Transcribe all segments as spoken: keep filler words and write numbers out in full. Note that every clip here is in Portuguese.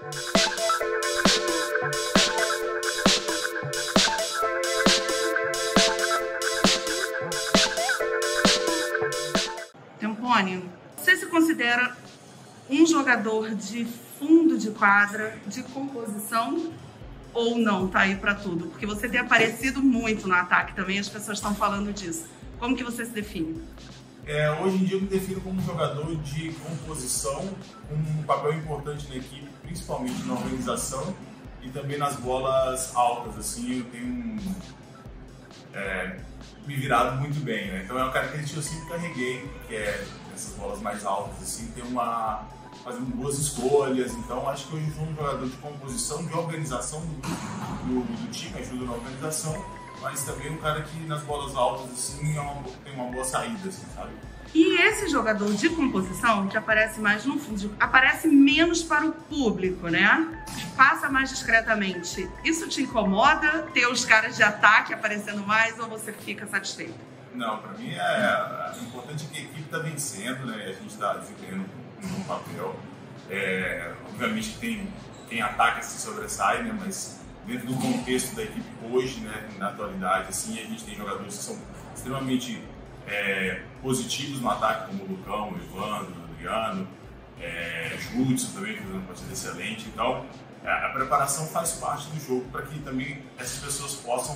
Tempone, você se considera um jogador de fundo de quadra, de composição, ou não tá aí pra tudo? Porque você tem aparecido muito no ataque também, as pessoas estão falando disso. Como que você se define? É, hoje em dia eu me defino como um jogador de composição, um papel importante na equipe, principalmente na organização e também nas bolas altas. Assim, eu tenho é, me virado muito bem, né? Então é uma característica que eu sempre carreguei, que é essas bolas mais altas, assim, ter uma fazendo boas escolhas. Então acho que hoje eu sou um jogador de composição, de organização do, do, do time, ajuda na organização, mas também um cara que nas bolas altas assim, é uma, tem uma boa saída, assim, sabe? E esse jogador de composição, que aparece mais no fundo, aparece menos para o público, né? Passa mais discretamente. Isso te incomoda, ter os caras de ataque aparecendo mais, ou você fica satisfeito? Não, para mim é, é importante que a equipe está vencendo, né? A gente está desempenhando um bom papel. É, obviamente que tem quem ataca se sobressai, né? Mas dentro do contexto da equipe hoje, né? Na atualidade, assim, a gente tem jogadores que são extremamente é, positivos no ataque, como o Lucão, o Evandro, o Adriano, é, Judson também, que fez uma partida excelente. Então, a preparação faz parte do jogo para que também essas pessoas possam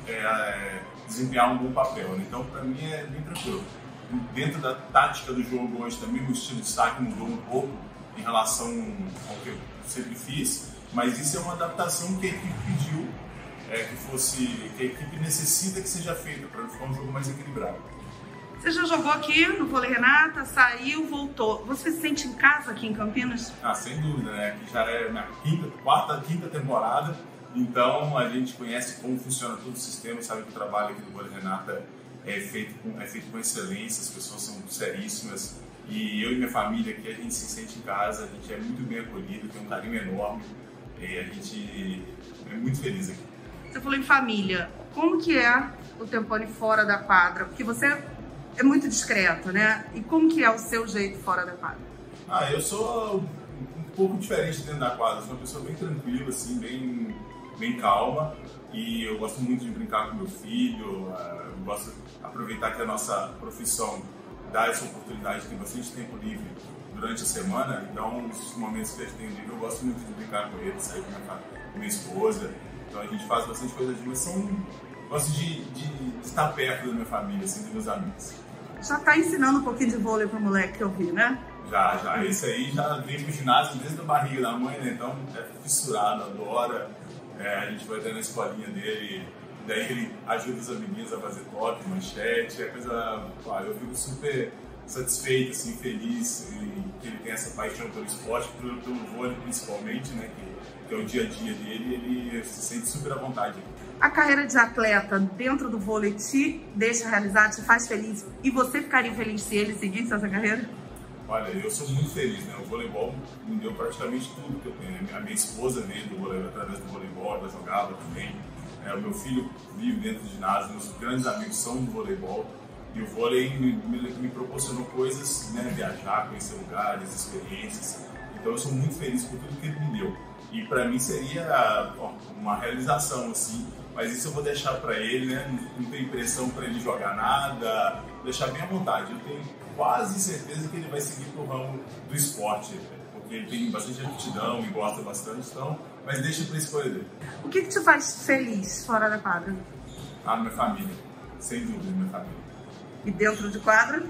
é, desempenhar um bom papel, né? Então, para mim é bem tranquilo. Dentro da tática do jogo hoje também o estilo de destaque mudou um pouco em relação ao que eu sempre fiz, mas isso é uma adaptação que a equipe pediu, é, que fosse, que a equipe necessita que seja feita para ficar um jogo mais equilibrado. Você já jogou aqui no Vôlei Renata, saiu, voltou. Você se sente em casa aqui em Campinas? Ah, sem dúvida, né? Aqui já é minha quinta, quarta, quinta temporada, então a gente conhece como funciona todo o sistema, sabe que o trabalho aqui do Vôlei Renata é feito, com, é feito com excelência, as pessoas são seríssimas e eu e minha família aqui, a gente se sente em casa, a gente é muito bem acolhido, tem um carinho enorme e a gente é muito feliz aqui. Você falou em família, como que é o Tempone fora da quadra? Porque você é muito discreto, né? E como que é o seu jeito fora da quadra? Ah, eu sou um pouco diferente dentro da quadra, eu sou uma pessoa bem tranquila, assim, bem, bem calma. E eu gosto muito de brincar com meu filho, eu gosto de aproveitar que a nossa profissão dá essa oportunidade de ter bastante tempo livre durante a semana. Então, nos momentos que a gente tem livre, eu gosto muito de brincar com ele, sair com minha, com minha esposa. Então a gente faz bastante coisa de diversão. Gosto de, de, de estar perto da minha família, assim, dos meus amigos. Já tá ensinando um pouquinho de vôlei pro moleque que eu vi, né? Já, já. Esse aí já vem pro ginásio desde a barriga da mãe, né? Então é fissurado, adora. É, a gente vai até na escolinha dele, daí ele ajuda os amiguinhos a fazer toque, manchete, é coisa... Pá, eu fico super satisfeito, assim, feliz em que ele tem essa paixão pelo esporte, pelo, pelo vôlei principalmente, né? Que, que é o dia a dia dele, ele se sente super à vontade. A carreira de atleta dentro do vôlei te deixa realizar, te faz feliz? E você ficaria feliz se ele seguisse essa carreira? Olha, eu sou muito feliz, né? O voleibol me deu praticamente tudo que eu tenho. A minha esposa veio do voleibol, através do voleibol, ela jogava também. É, o meu filho vive dentro do ginásio, meus grandes amigos são do voleibol. E o vôlei me, me, me proporcionou coisas, né? Viajar, conhecer lugares, experiências. Então eu sou muito feliz por tudo que ele me deu. E para mim seria ó, uma realização, assim. Mas isso eu vou deixar para ele, né? Não tenho pressão para ele jogar nada, deixar bem à vontade. Eu tenho quase certeza que ele vai seguir pro ramo do esporte, porque ele tem bastante aptidão e gosta bastante, então, mas deixa para escolha dele. O que, que te faz feliz fora da quadra? Ah, minha família, sem dúvida, minha família. E dentro de quadra?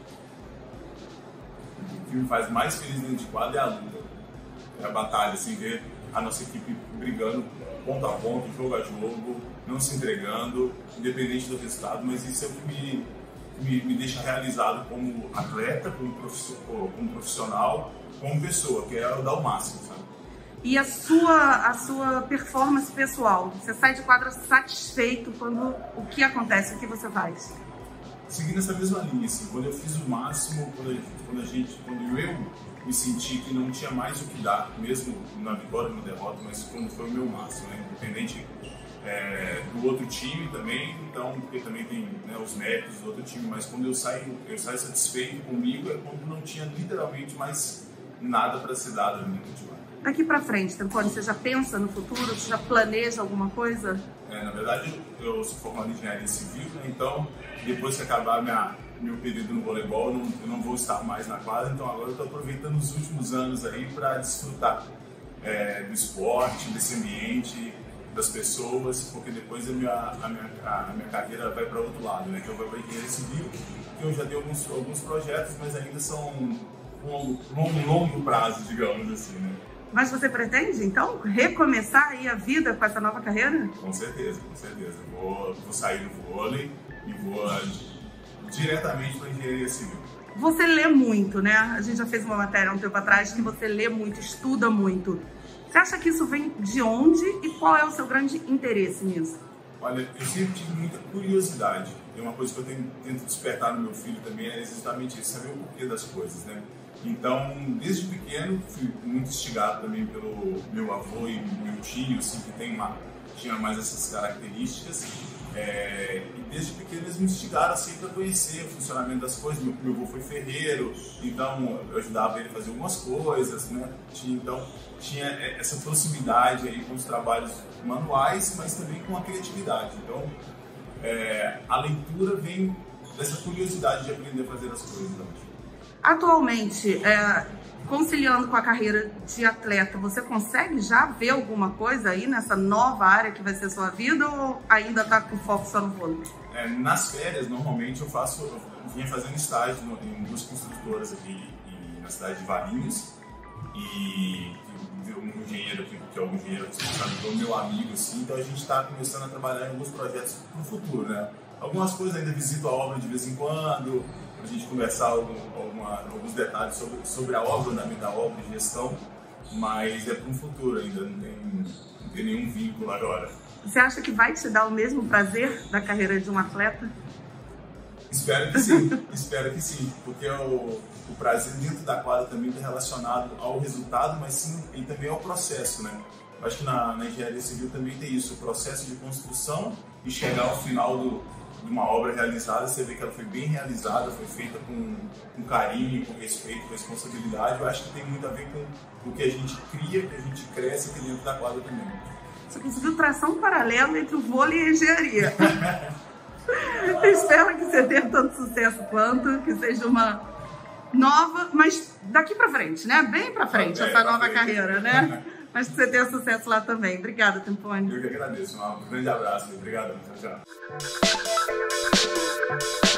O que me faz mais feliz dentro de quadra é a luta, é a batalha, assim, ver a nossa equipe brigando ponto a ponto, jogo a jogo, não se entregando, independente do resultado, mas isso é o que me, me, me deixa realizado como atleta, como profissional, como, profissional, como pessoa, que é dar o máximo, sabe? E a sua, a sua performance pessoal? Você sai de quadra satisfeito quando o que acontece, o que você faz? Seguindo essa mesma linha, assim, quando eu fiz o máximo, quando a gente, quando, a gente, quando eu me senti que não tinha mais o que dar, mesmo na vitória ou na derrota, mas quando foi o meu máximo, né? Independente é, do outro time também, então, porque também tem, né, os méritos do outro time, mas quando eu saio, eu saio satisfeito comigo é quando não tinha literalmente mais nada para ser dado no futebol. Daqui para frente, Tempone, você já pensa no futuro? Você já planeja alguma coisa? É, na verdade, eu sou formado em engenharia civil, né? Então, depois que acabar minha, meu período no voleibol, eu não, eu não vou estar mais na quadra, então agora eu estou aproveitando os últimos anos aí para desfrutar é, do esporte, desse ambiente, das pessoas, porque depois a minha, a minha, a minha carreira vai para outro lado, né? Que eu vou para engenharia civil, que eu já tenho alguns, alguns projetos, mas ainda são um longo, longo, longo prazo, digamos assim, né? Mas você pretende, então, recomeçar aí a vida com essa nova carreira? Com certeza, com certeza. Vou, vou sair do vôlei e vou diretamente para a engenharia civil. Você lê muito, né? A gente já fez uma matéria há um tempo atrás que você lê muito, estuda muito. Você acha que isso vem de onde e qual é o seu grande interesse nisso? Olha, eu sempre tive muita curiosidade. E uma coisa que eu tenho, tento despertar no meu filho também é exatamente isso, saber o porquê das coisas, né? Então, desde pequeno, fui muito instigado também pelo meu avô e meu tio, assim, que tem uma, tinha mais essas características. É, e desde pequeno eles me instigaram assim, para conhecer o funcionamento das coisas. Meu, meu avô foi ferreiro, então eu ajudava ele a fazer algumas coisas, né? Tinha, então, tinha essa proximidade aí com os trabalhos manuais, mas também com a criatividade. Então, é, a leitura vem dessa curiosidade de aprender a fazer as coisas. Então. Atualmente, é, conciliando com a carreira de atleta, você consegue já ver alguma coisa aí nessa nova área que vai ser sua vida ou ainda está com foco só no vôlei? É, nas férias, normalmente eu faço, eu vinha fazendo estágio no, em duas construtoras aqui e, na cidade de Valinhos e um engenheiro aqui, que é um engenheiro responsável do meu amigo, assim, então a gente está começando a trabalhar em alguns projetos para o futuro, né? Algumas coisas ainda visito a obra de vez em quando, a gente conversar algum, alguma, alguns detalhes sobre, sobre a obra, o andamento da obra e gestão, mas é para um futuro ainda, não tem, não tem nenhum vínculo agora. Você acha que vai te dar o mesmo prazer da carreira de um atleta? Espero que sim, espero que sim, porque o, o prazer dentro da quadra também está relacionado ao resultado, mas sim e também ao processo, né? Eu acho que na, na engenharia civil também tem isso, o processo de construção e chegar ao final do, de uma obra realizada, você vê que ela foi bem realizada, foi feita com, com carinho, com respeito, com responsabilidade. Eu acho que tem muito a ver com o que a gente cria, que a gente cresce aqui dentro da quadra também. Você conseguiu traçar um paralelo entre o vôlei e a engenharia. Espero que você tenha tanto sucesso quanto, que seja uma nova, mas daqui pra frente, né? Bem pra frente, é, essa nova frente. carreira, né? Mas que você tenha sucesso lá também. Obrigada, Tempone. Eu que agradeço. Um grande abraço. Obrigado. Tchau, tchau.